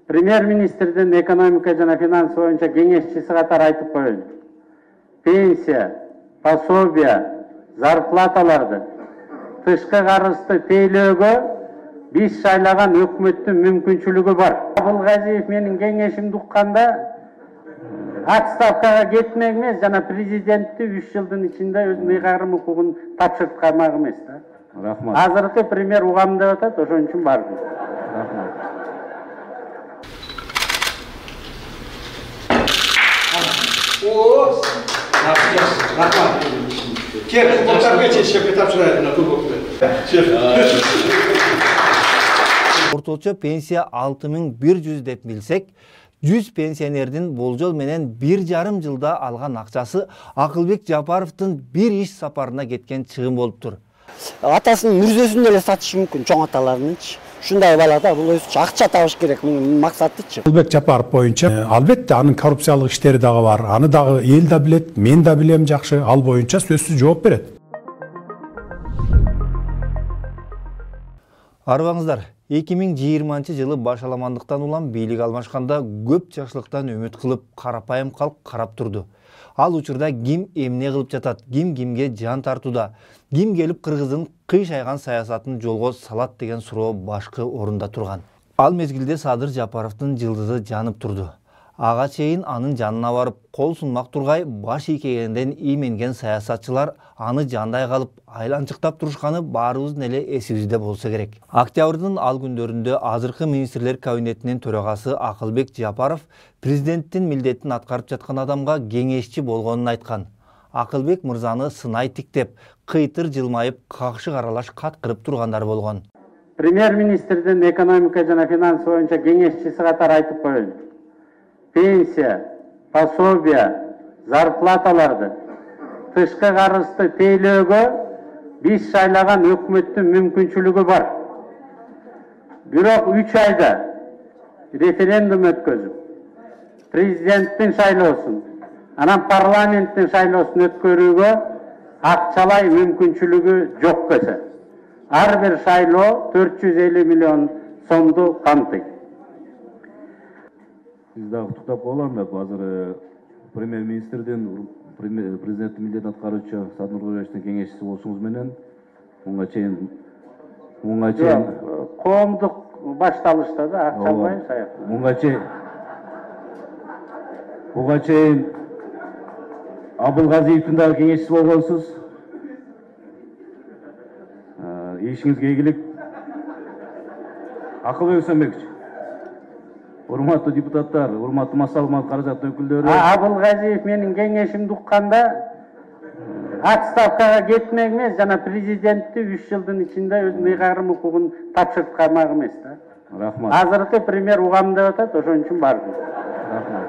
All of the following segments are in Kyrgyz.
Премьер-министрдин экономика жана финанс боюнча кеңешчиси катары айтып коеюн. Пенсия, пособия, зарплаталарды тышкы карызды тейлөөгө биз шайлаган өкмөттүн мүмкүнчүлүгү бар. Абылгазиев менин кеңешимди укканда отставкага кетмек эмес, жана президентти 3 жылдын ичинде өзүнүн ыйгарым укугун тапшырып калмак эмес да. Рахмат. Азыркы премьер угам деп атат, ошон үчүн бардым. Рахмат. Рахмат. Кер, потарбечи шеф тапшырайт на кубокты. Шеф. Орточо пенсия 6100 деп билсек, 100 пенсионердин болжол менен 1,5 жылда алган акчасы Акылбек Жапаровдун бир иш сапарына кеткен чыгым болуптур. Атасынын мүрзөсүн деле сатышы мүмкүн, чоң аталарынынчы. Ушундай балада бул өзүчө акча табыш керек, мунун максатычы. Акылбек Жапаров боюнча албетте анын коррупциялык иштери дагы бар. Аны дагы эл да билет, мен да билем жакшы. Ал боюнча сөзсүз жооп берет. Арбаңыздар, 2020 жылы башаламандыктан улам бийлик алмашканда көп жакшылыктан үмүт кылып, карапайым калк карап турду. Ал учурда ким эмне кылып жатат, ким кимге жан тартууда, ким келип Кыргыздын кыйшайган саясатын жолго салат деген суроо башкы орунда турган. Ал мезгилде Садыр Жапаровдун жылдызы жанып турду. Ага чейин анын жанына барып, кол сунмак тургай баш ийкегенден ийменген саясатчылар аны жандай калып, айланчыктап турушканы баарыбыздын эле эсибизде болсо керек. Октябрдын ал күндөрүндө азыркы министрлер кабинетинин төрагасы Акылбек Жапаров президенттин милдетин аткарып жаткан адамга кеңешчи болгонун айткан. Акылбек мырзаны сынайтык деп, кыйтыр жылмайып, какшы каралаш каткырып тургандар болгон. Премьер-министрдин экономика жана финанс боюнча кеңешчиси катары айтып коеюн. Пенсия, пособия, зарплаталарды тышкы карызды тейлөөгө биз шайлаган өкмөттүн мүмкүнчүлүгү бар. Бирок 3 айда референдум өткөзүп, президенттин шайлоосун, анан парламенттин шайлоосун өткөрүүгө акчалай мүмкүнчүлүгү жок болсо, ар бир шайлоо 450 миллион сомду камтыйт. Siz daha tutup olan da bazı Premier-Minister'den Prezidentin milletin atkarıcı Sadır Nurgulbek'in kengeçisi olsunuz menen. Onga çeyin koomдук башталышта да акча албай саяк. Onga çeyin Абылгазиевдин дагы kengeçisi болгонсуз. İşingizге ийгилик. Акылбек Өсөнбекович. Урматтуу депутаттар, урматтуу массалык каражат өкүлдөрү. Абылгазиев менин кеңешимди укканда отставкага кетмек эмес, жана президентти 3 жылдын ичинде өзүнүн ыйгарым укугун тапшырып калмак эмес да. Рахмат. Азыркы премьер угам деп атат, ошон үчүн бардым. Рахмат.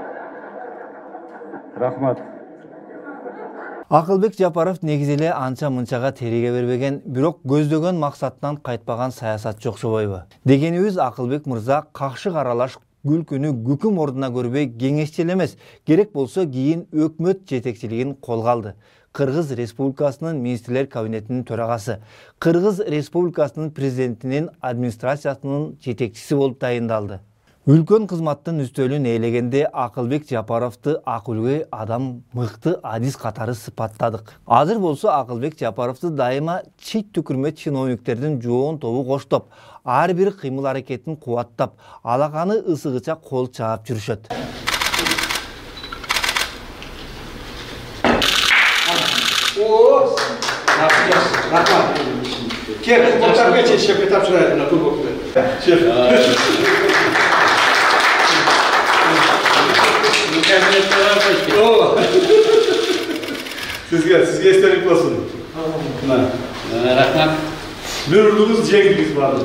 Рахмат. Акылбек Жапаров негизи эле анча мынчага териге бербеген, бирок көздөгөн максаттан кайтпаган саясатчы окшобойбу. Дегенибиз Акылбек мырза какшы каралаш күлкүнү күкүм ордуна көрбөй кеңешчи эмес, керек болсо кийин өкмөт жетекчилигин колго алды. Кыргыз Республикасынын министрлер кабинетинин төрагасы, Кыргыз Республикасынын президентинин администрациясынын жетекчиси болуп тайындалды. Үлкөн кызматтын үстөлүн ээлегенде Акылбек Жапаровду акылгөй адам, мыкты адис катары сыпаттадык. Азыр болсо Акылбек Жапаровду дайыма чит түкүрмөт чиновниктердин жоон тобу коштоп, ар бир кыймыл аракетин кубаттап, алаканы ысыгыча кол чаап жүрүшөт. Рахмат. Кер, потарбечи шеф тапшырайт на кубокты. Шеф. Sizge istedik olsun. Rahmat. Buyurduğunuz jenginiz vardı.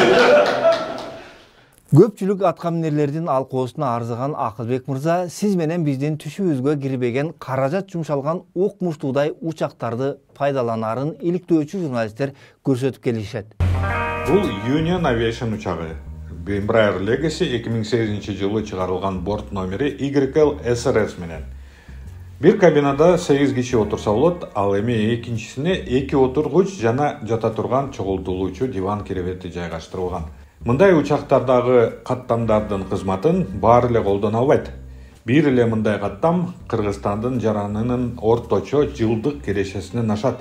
Көпчүлүк аткаминерлердин алкоосуна арзыган Акылбек мырза, сиз менен биздин түшүбүзгө кирбеген каражат жумшалган укмуштуудай учактарды пайдаланарын иликтөөчү журналисттер көрсөтүп келишет. Бул Union Aviation учагы. Embraer Legacy 2008-жылы чыгарылган борт номери YL SRS менен. Бир кабинада 8 киши отурса болот, ал эми экинчисине 2 отургуч жана жата турган чогултулуучу диван керебети жайгаштырылган. Мындай учактардагы каттамдардын кызматын баары эле колдоно албайт. Бир эле мындай каттам Кыргызстандын жаранынын орточо жылдык кирешесинен ашат.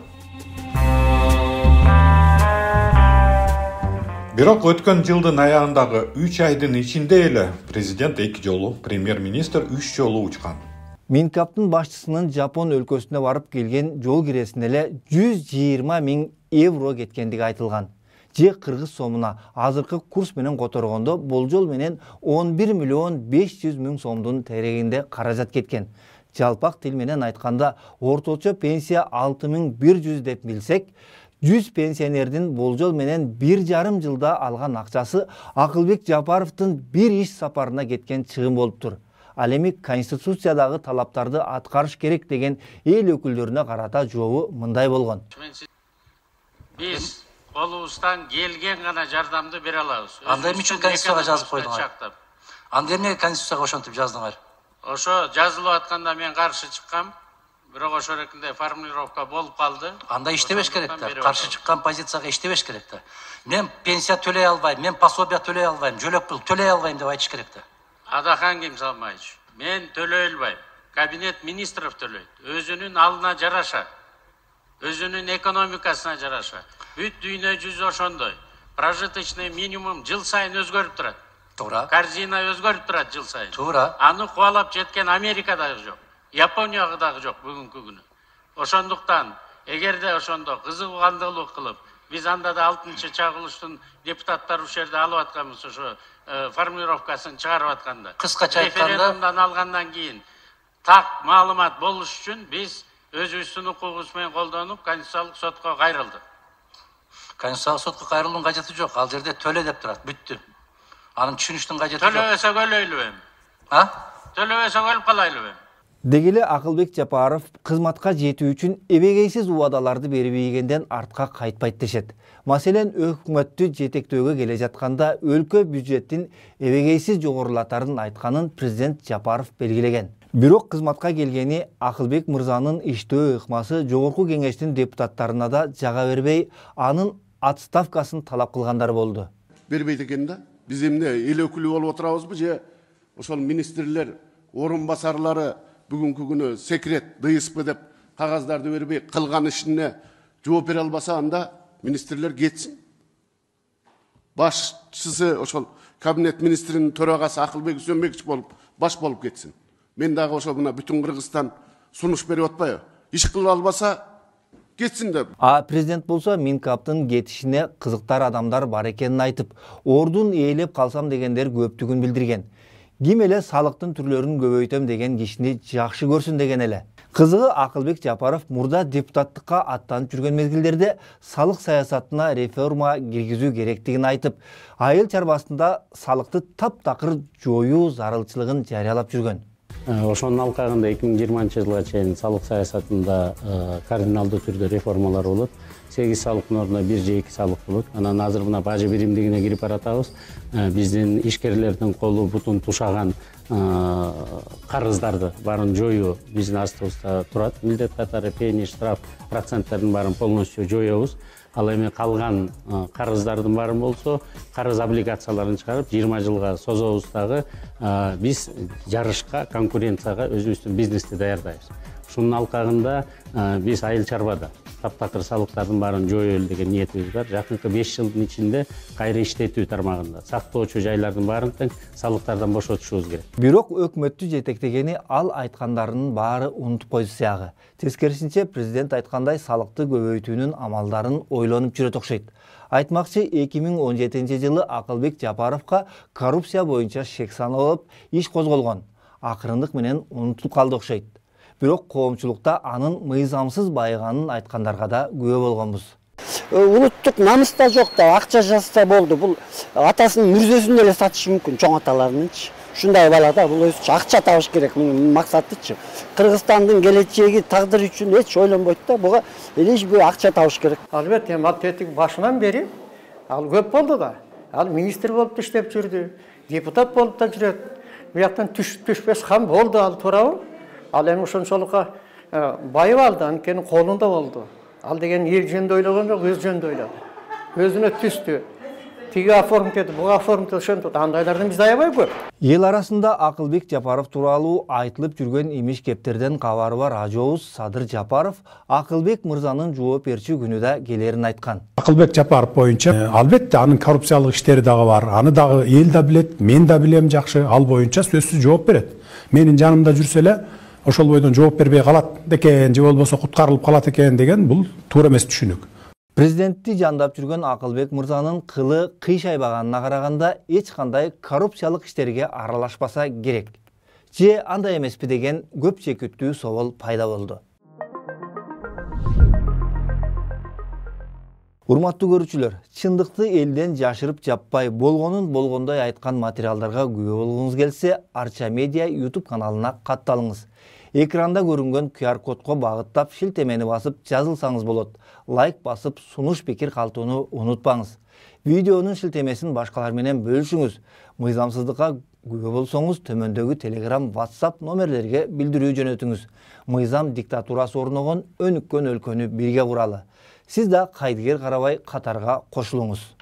Бирок өткөн жылдын аягындагы 3 айдын ичинде эле президент 2 жолу, премьер-министр 3 жолу учкан. Минкаптын башчысынын Жапон өлкөсүнө барып келген жол киресине эле 120 000 евро кеткендиги айтылган. Же кыргыз сомуна азыркы курс менен которгондо болжол менен 11 500 000 сомдун терегинде каражат кеткен. Жалпак тил менен айтканда орточо пенсия 6100 деп билсек, 100 пенсионердин болжол менен 1,5 жылда алган акчасы Акылбек Жапаровдун бир иш сапарына кеткен чыгым болуптур. Ал эми конституциядагы талаптарды аткарыш керек деген эл өкүлдөрүнө карата жообу мындай болгон. Биз колубуздан келген гана жардамды бере алабыз. Анда эмне үчүн конституцияга жазып койдуңар? Анда эмне конституцияга ошентип жаздыңар? Ошо жазылып атканда мен каршы чыккам. Бирок ошо эркинде формулировка болуп калды. Анда иштебеш керек да. Каршы чыккан позицияга иштебеш керек да. Мен пенсия төлөй албайм, мен пособие төлөй албайм, жөлөк пул төлөй албайм деп айтыш керек да. Адахан Кемсалмаевич, мен төлөй албайм. Кабинет министров төлөйт. Өзүнүн алына жараша. Өзүнүн экономикасына жараша. Бүт дүйнө жүзү ошондой. Прожиточный минимум жыл сайын өзгөрүп турат. Туура. Корзина өзгөрүп турат жыл сайын. Туура. Аны кубалап жеткен Америкада жок. Японияда дагы жок бүгүнкү күнү. Ошондуктан эгерде ошондо кызыгандуулук кылып, биз анда да 6-чагылыштын депутаттары ушул жерде алып атканбыз, ошо формулировкасын чыгарып атканда. Кыскача айтканда, референдумдан алгандан кийин так маалымат болуш үчүн биз өзүбүздүн укугубуз менен колдонуп Конституциялык сотко кайрылдык. Конституциялык сотко кайрылуунун кажети жок. Ал жерде төлө деп турат, бүттү. Анын түшүнүштүн кажети жок. Төлөбөсөк өлөйлүбү эми? Төлөбөсөк өлүп калайлыбы? Дегеле Акылбек Жапаров кызматка жетүү үчүн эбегейсиз убадаларды берип ийгенден артка кайтпайт дешет. Маселен, өкмөттү жетектөөгө келе жатканда өлкө бюджеттин эбегейсиз жогорулатарын айтканын президент Жапаров белгилеген. Бирок кызматка келгени Акылбек мырзанын иштөө ыкмасы жогорку кеңештин депутаттарына да жага бербей, анын отставкасын талап кылгандар болду. Бербейт экен да. Биз эмне эл өкүлү болуп отурабызбы же ошол министрлер, орун басарлары бүгүнкү күнү секрет, ДСП деп кагаздарды бербей кылган ишине жооп бере албаса, анда министрлер кетсин. Башчысы ошол кабинет министринин төрагасы Акылбек Үсөнбекович болуп, баш болуп кетсин. Мен дагы ошол мына бүтүн Кыргызстан сунуш берип атпайбы? Иш кылып албаса кетсин деп. Президент болсо Минкаптын кетишине кызыктар адамдар бар экенин айтып, ордун ээлеп калсам дегендер көптүгүн билдирген. Ким эле салыктын түрлөрүн көбөйтөм деген кишини жакшы көрсүн деген эле. Кызыгы Акылбек Жапаров мурда депутаттыкка аттанып жүргөн мезгилдерде салык саясатына реформа киргизүү керектигин айтып, айыл чарбасында салыкты таптакыр жоюу зарылчылыгын жарыялап жүргөн. Ошонун алкагында 2020 жылга чейин салык саясатында кардиналдуу түрдө реформалар болот. 8 салыктын ордуна 1 же 2 салык болот. Анан азыр мына бажы биримдигине кирип баратабыз. Биздин ишкерлердин колу бутун тушаган карыздарды баарын жоюу биздин астыбызда турат. Милдет катары пени, штраф, проценттердин баарын полностью жоёбуз. Ал эми калган карыздардын баарын болсо, карыз облигацияларын чыгарып 20 жылга созобуз дагы биз жарышка, конкуренцияга өзүбүздүн бизнести даярдайбыз. Ушунун алкагында биз айыл чарбада таптакыр салыктардын баарын жоёбуз деген ниетибиз бар. Жакынкы 5 жылдын ичинде кайра иштетүү тармагында сактоочу жайлардын баарын тең салыктардан бошотушубуз керек. Бирок өкмөттү жетектегени ал айткандарынын баары унутуп койду сыягы. Тескерисинче президент айткандай салыкты көбөйтүүнүн амалдарын ойлонуп жүрөт окшойт. Айтмакчы 2017 жылы Акылбек Жапаровка коррупция боюнча шек саналып иш козголгон. Акырындык менен унутулуп калды окшойт. Бирок коомчулукта анын мыйзамсыз байыганын айткандарга да күбө болгонбуз. Улуттук намыс да жок да, акча жазса болду. Бул атасынын мүрзөсүн эле сатышы мүмкүн, чоң аталарынынчы. Ушундай бала да, бул өзү акча табыш керек, мунун максатычы. Кыргызстандын келечеги, тагдыры үчүн эч ойлонбойт да, буга эле акча табыш керек. Албетте, ал тетик башынан бери ал көп болду да. Ал министр болуп да иштеп жүрдү, депутат болуп да жүрөт. Бияктан түшпөс хам болду, ал туурабы? Ал эми ошончолукка байып алды, анткени колунда болду. Ал деген эл жөнүндө ойлогон жок, өз жөнүндө ойлоду. Өзүнө түстү. тиги оформить етип, буга оформить ошентип, андайлардан биз аябай көп. Ел арасында Акылбек Жапаров тууралуу айтылып жүргөн имиш кептерден кабары бар ажообуз Садыр Жапаров Акылбек мырзанын жооп берчү күнүдө келерин айткан. Акылбек Жапаров боюнча албетте анын коррупциялык иштери дагы бар. Аны дагы эл да билет, мен да билем жакшы. Ал боюнча сөзсүз жооп берет. Менин жанымда жүрсө эле ошол бойдон жооп бербей калат экен, же болбосо куткарылып калат экен деген бул туура эмес түшүнүк. Президентти жандап жүргөн Акылбек мырзанын кылы кыйшайбаганына караганда эч кандай коррупциялык иштерге аралашпаса керек. Же андай эмеспи деген көп чекиттүү собол пайда болду. Урматтуу көрүүчүлөр, чындыкты элден жашырып жаппай болгонун болгондой айткан материалдарга күбө болгуңуз келсе, Арча Медиа YouTube каналына катталыңыз. Экранда көрүнгөн QR кодко багыттап шилтемени басып жазылсаңыз болот. Лайк басып сунуш пикир калтууну унутпаңыз. Видеонун шилтемесин башкалар менен бөлүшүңүз. Мыйзамсыздыкка күбө болсоңуз төмөндөгү Telegram, WhatsApp номерлерге билдирүү жөнөтүңүз. Мыйзам диктатурасы орногон өнүккөн өлкөнү бирге куралы. Сиз да кайдыгер карабай катарга кошулуңуз.